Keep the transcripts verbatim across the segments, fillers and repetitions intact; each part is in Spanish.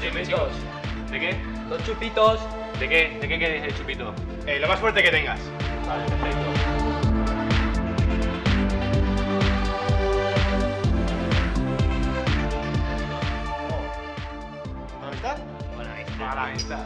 chupitos. ¿De qué? Dos chupitos. ¿De qué? ¿De qué queréis el chupito? Eh, lo más fuerte que tengas. Vale, perfecto. ¿Buena amistad? Buena vista. Buena amistad.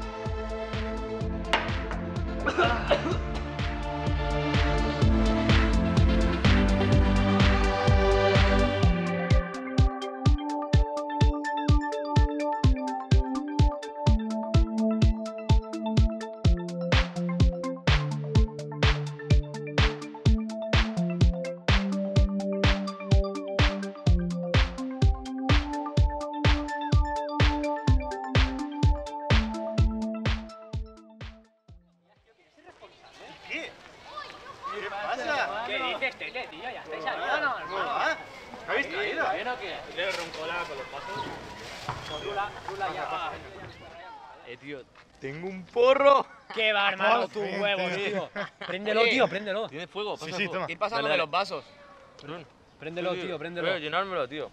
¿Qué? ¿Qué pasa? ¿Qué dices, Tete, tío? Ya estáis ¿Cómo saliendo, va? ¿Cómo va? ¿Me habéis traído? ¿Bien o qué? ¿Le roncolada con los pasos? Pues rula, rula ya. Eh, tío, tengo un porro. ¡Qué va, hermano, Por tu fin, huevo, tío. tío! Préndelo, tío, préndelo. ¿Tiene fuego? Sí, Pasa sí, fuego. toma. Ir pasándome Dale, dale. los vasos. Perdón. Préndelo, tío, Voy a préndelo. llenármelo, tío.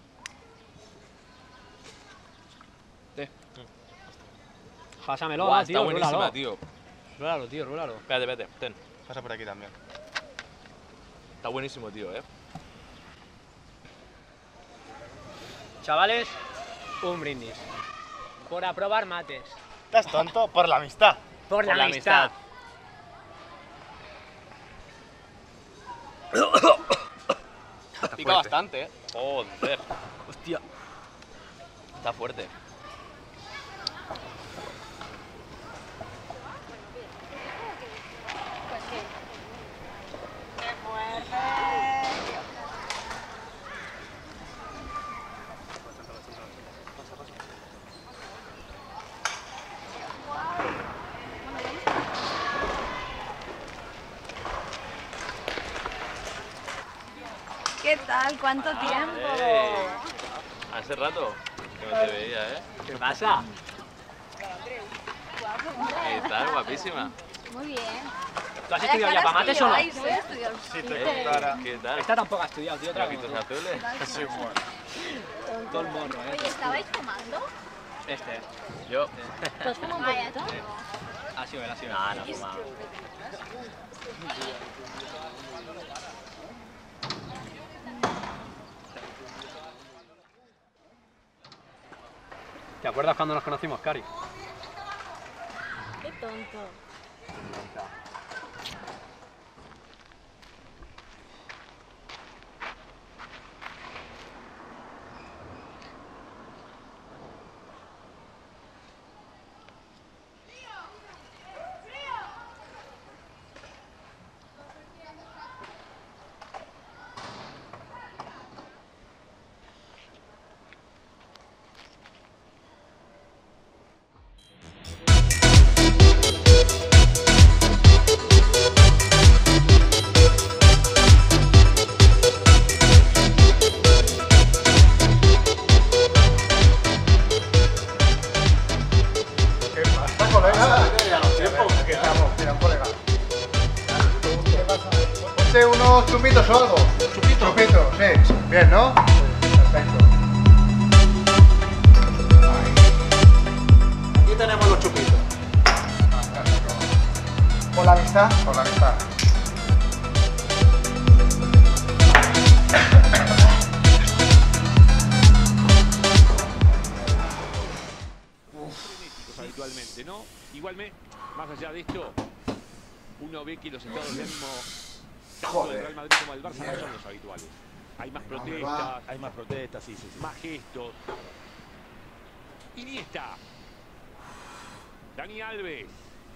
Pásamelo, Buah, va, está tío, buenísima, rúlalo. tío. Rúlalo, tío, rúlalo. Espérate, espérate. Ten. Pasa por aquí también. Está buenísimo, tío, eh. Chavales, un brindis. Por aprobar mates. ¿Estás tonto? Por la amistad. Por la, Por la amistad. Pica bastante, eh. Joder. Hostia. Está fuerte. ¿Qué tal? ¿Cuánto tiempo? ¡Ey! Hace rato que no te veía, ¿eh? ¿Qué pasa? ¿Qué tal? Guapísima. Muy bien. ¿Tú has estudiado ya para mates o no? Voy a estudiar. Sí, Sí, te Eh, gustará. ¿Qué tal? Esta tampoco ha estudiado, tío, otra ¿Ojitos vez. azules? Sí, bueno. Todo el morro, eh. Oye, ¿estabais fumando? Este. Yo. ¿Tú has fumado un poquito? Ha sido él, ha sido él. Ah, no fumaba. ¿Te acuerdas cuando nos conocimos, Cari? Qué tonto. ¿Qué pasa, colega? Aquí estamos, mira, colega. ¿Qué pasa? Ponte unos chupitos o algo. ¿Chupitos? Chupitos, sí. Bien, ¿no? Perfecto. Aquí tenemos los chupitos. ¿Por la amistad? Por la amistad. Habitualmente, ¿no? Igualmente, más allá de esto, uno ve que los estados de ánimo tanto del Real Madrid como del Barça no son los habituales. Hay más protestas, Hay más protestas, sí, sí, sí. más gestos. Iniesta. Dani Alves.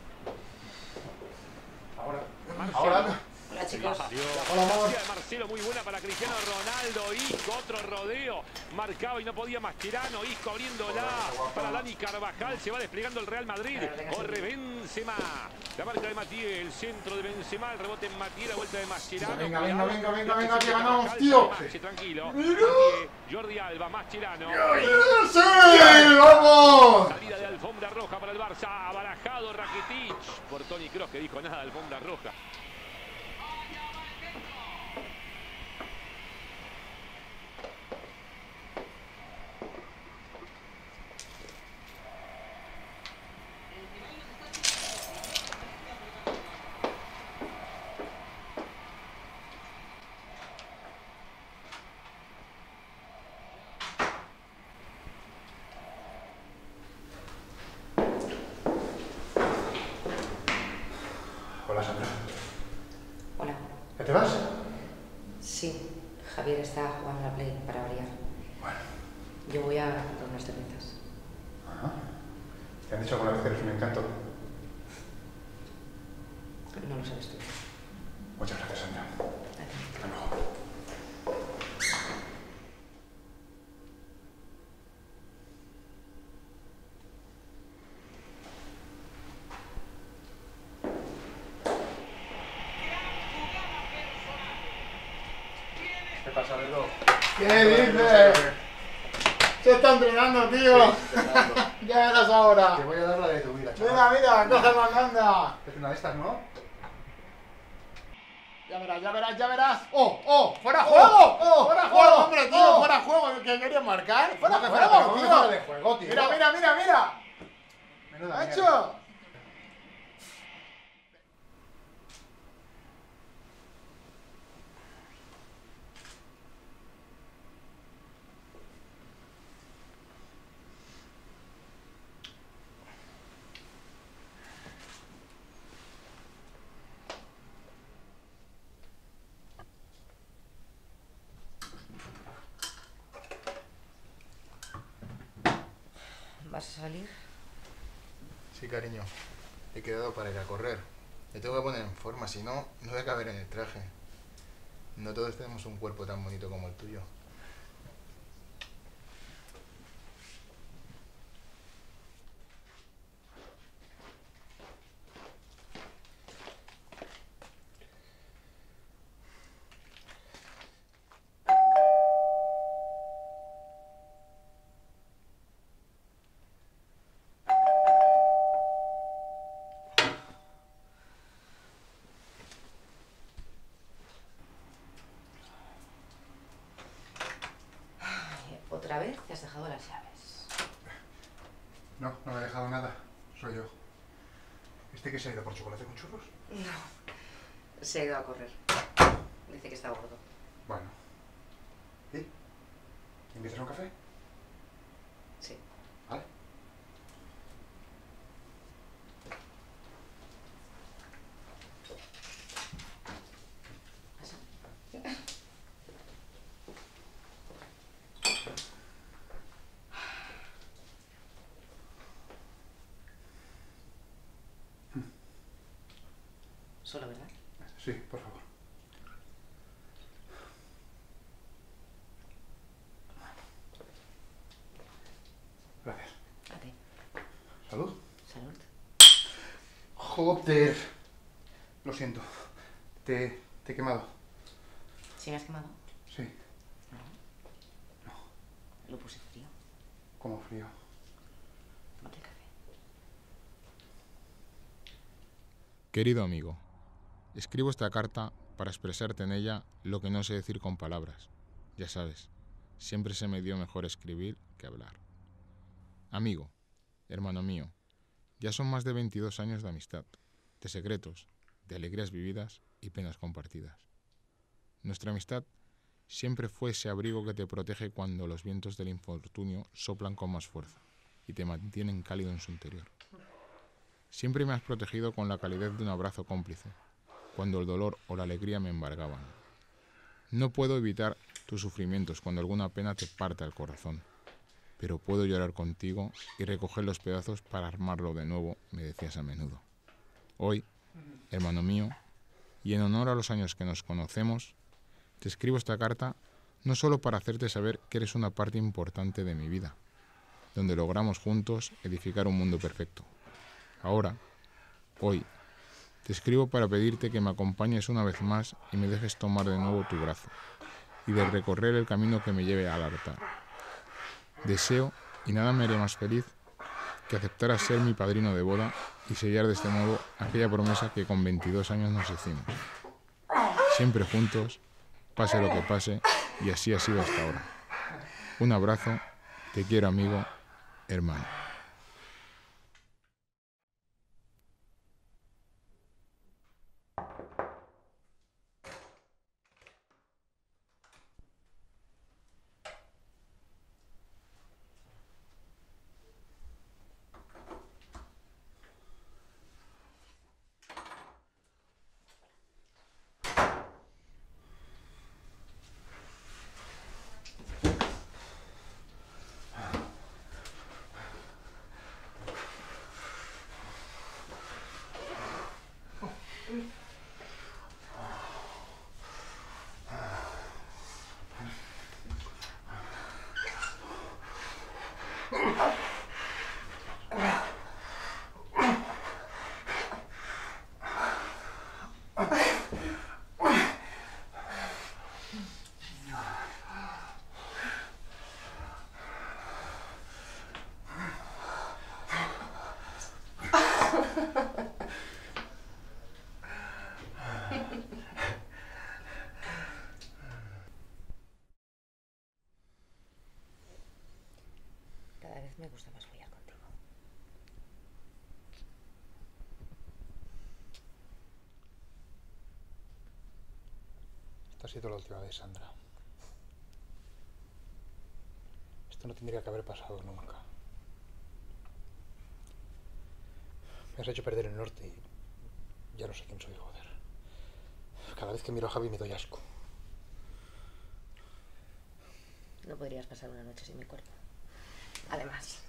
Ahora. Marcelo. Ahora. Hola, chicos. Hola, amor. De Marcelo, muy buena para Cristiano Ronaldo. Isco, otro rodeo. Marcaba y no podía Mascherano. Isco abriéndola para Dani Carvajal. Se va desplegando el Real Madrid. Corre Benzema. La marca de Matías. El centro de Benzema. El rebote en Matías. La vuelta de Mascherano. Venga, venga, Cuidado. venga, venga, La venga, que presión de ganamos, Carvajal. tío. Mache, tranquilo. Mira. Matías, Jordi Alba, Mascherano. ¡Sí! ¡Vamos! Salida de alfombra roja para el Barça. Abarajado Rakitic. Por Toni Kroos, que dijo nada, alfombra roja. Hola, Sandra. Hola. ¿Ya te vas? Sí, Javier está jugando a la Play para variar. Bueno. Yo voy a comprar unas cervezas. Ajá. ¿Te han dicho alguna vez que eres un encanto? No lo sabes tú. Muchas gracias, Sandra. Hasta luego. ¿Qué pasa, Lelo? ¿Qué dices? Se está entrenando, tío. Sí, entrenando. Ya verás ahora. Te voy a dar la de tu vida, chaval. Mira, mira, coge más, anda. Es una de estas, ¿no? Ya verás, ya verás, ya verás. ¡Oh, oh! ¡Fuera ¡Oh! juego! ¡Oh! ¡Fuera ¡Oh! juego, hombre, tío! ¡Oh! ¡Fuera juego! ¿Que quería marcar? ¡Fuera ¿Cómo que juego, fuera- pero cómo que tío! fuera de juego, tío? Mira, mira, mira, mira. Menuda ¡Macho! mierda. ¿Vas a salir? Sí, cariño. He quedado para ir a correr. Me tengo que poner en forma, si no, no voy a caber en el traje. No todos tenemos un cuerpo tan bonito como el tuyo. Otra vez te has dejado las llaves. No, no me he dejado nada. Soy yo. ¿Este que se ha ido por chocolate con churros? No. Se ha ido a correr. Dice que está gordo. Bueno. ¿Y? ¿Invitas a un café? Sí. ¿Vale? ¿Pasa? Solo, ¿verdad? Sí, por favor. Gracias. A ti. ¿Salud? Salud. Joder. Lo siento. Te, te he quemado. ¿Sí me has quemado? Sí. No. Lo puse frío. Como frío. Tómate el café. Querido amigo, escribo esta carta para expresarte en ella lo que no sé decir con palabras. Ya sabes, siempre se me dio mejor escribir que hablar. Amigo, hermano mío, ya son más de veintidós años de amistad, de secretos, de alegrías vividas y penas compartidas. Nuestra amistad siempre fue ese abrigo que te protege cuando los vientos del infortunio soplan con más fuerza y te mantienen cálido en su interior. Siempre me has protegido con la calidez de un abrazo cómplice, cuando el dolor o la alegría me embargaban. No puedo evitar tus sufrimientos cuando alguna pena te parta el corazón, pero puedo llorar contigo y recoger los pedazos para armarlo de nuevo, me decías a menudo. Hoy, hermano mío, y en honor a los años que nos conocemos, te escribo esta carta no solo para hacerte saber que eres una parte importante de mi vida, donde logramos juntos edificar un mundo perfecto. Ahora, hoy, te escribo para pedirte que me acompañes una vez más y me dejes tomar de nuevo tu brazo y de recorrer el camino que me lleve al altar. Deseo, y nada me haría más feliz, que aceptaras ser mi padrino de boda y sellar de este modo aquella promesa que con veintidós años nos hicimos. Siempre juntos, pase lo que pase, y así ha sido hasta ahora. Un abrazo, te quiero amigo, hermano. Cada vez me gusta más follar contigo. Esta ha sido la última vez, Sandra. Esto no tendría que haber pasado nunca. Me has hecho perder el norte y ya no sé quién soy, joder. Cada vez que miro a Javi me doy asco. No podrías pasar una noche sin mi cuerpo. Además,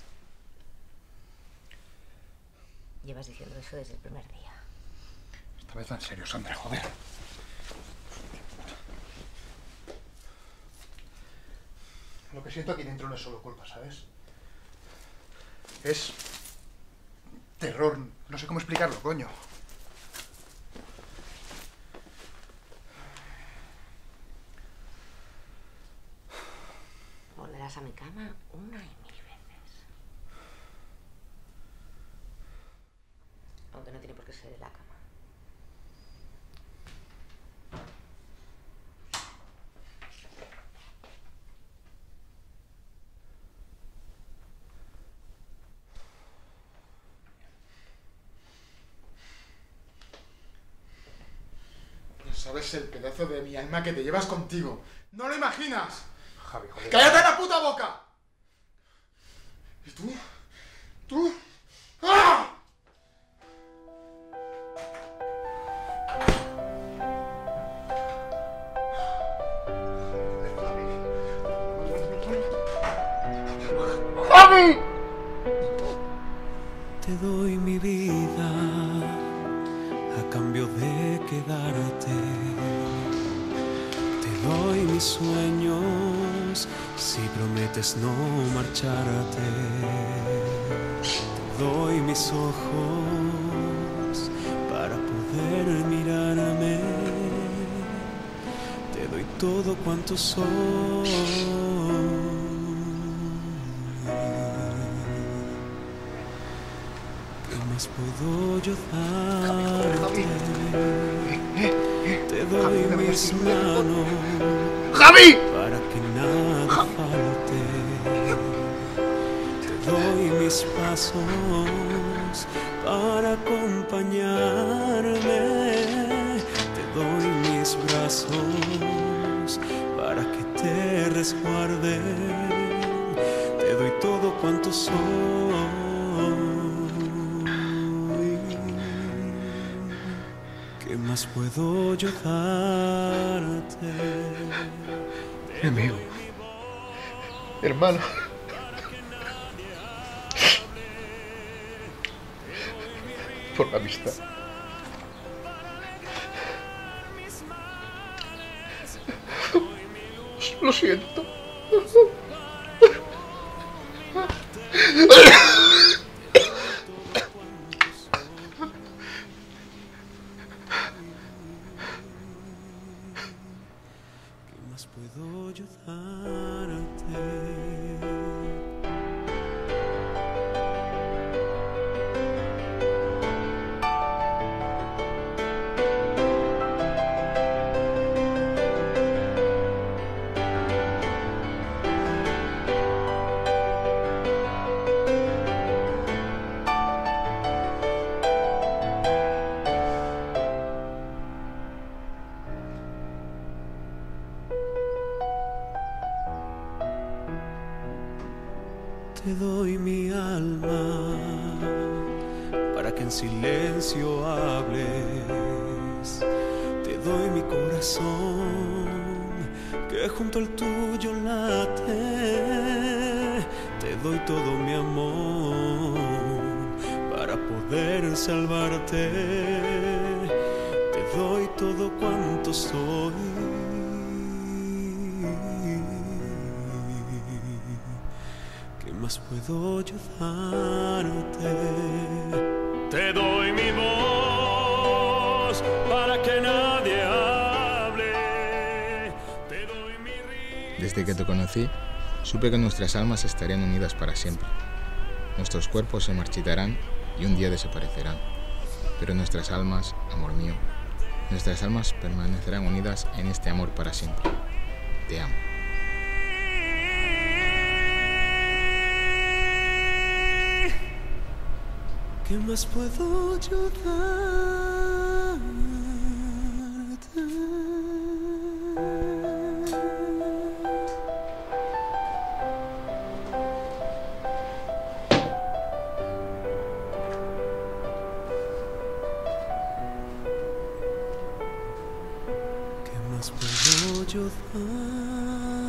llevas diciendo eso desde el primer día. Esta vez en serio, Sandra, joder. Lo que siento aquí dentro no es solo culpa, ¿sabes? Es terror. No sé cómo explicarlo, coño. Volverás a mi cama una y mil veces. Aunque no tiene por qué ser de la cama. ¿Sabes el pedazo de mi alma que te llevas contigo? ¡No lo imaginas! Javi, joder. ¡Cállate la puta boca! ¿Y tú? ¿Tú? ¡Ah! ¡Javi! Te doy mi vida a cambio de quedarte. Te doy mis sueños si prometes no marcharte. Te doy mis ojos para poder mirarme. Te doy todo cuanto soy. ¿Qué más puedo yo darte? Te doy mis manos, ¡Javi! para que nada falte. Te doy mis pasos para acompañarme. Te doy mis brazos para que te resguarden. Te doy todo cuanto soy. ¿Qué más puedo yo darte? Mi amigo. Hermano. Por la amistad. Lo siento. ¿Qué más puedo yo darte? Te doy mi alma para que en silencio hables. Te doy mi corazón que junto al tuyo late. Te doy todo mi amor para poder salvarte. Te doy todo cuanto soy. ¿Qué más puedo yo darte? Te doy mi voz para que nadie hable. Te doy mi risa. Desde que te conocí, supe que nuestras almas estarían unidas para siempre. Nuestros cuerpos se marchitarán, y un día desaparecerán. Pero nuestras almas, amor mío, nuestras almas permanecerán unidas en este amor para siempre. Te amo. ¿Qué más puedo yo darte? ¿Qué más puedo yo darte?